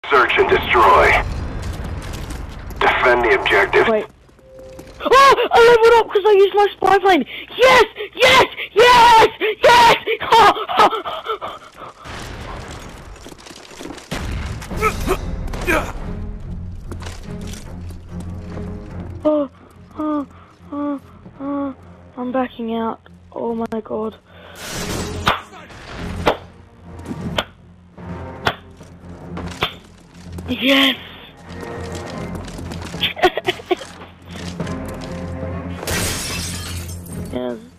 Search and destroy. Defend the objective. Wait. Oh! I leveled up because I used my spy plane! Yes! Yes! Yes! Yes! I'm backing out. Oh my god. Yes! Yes.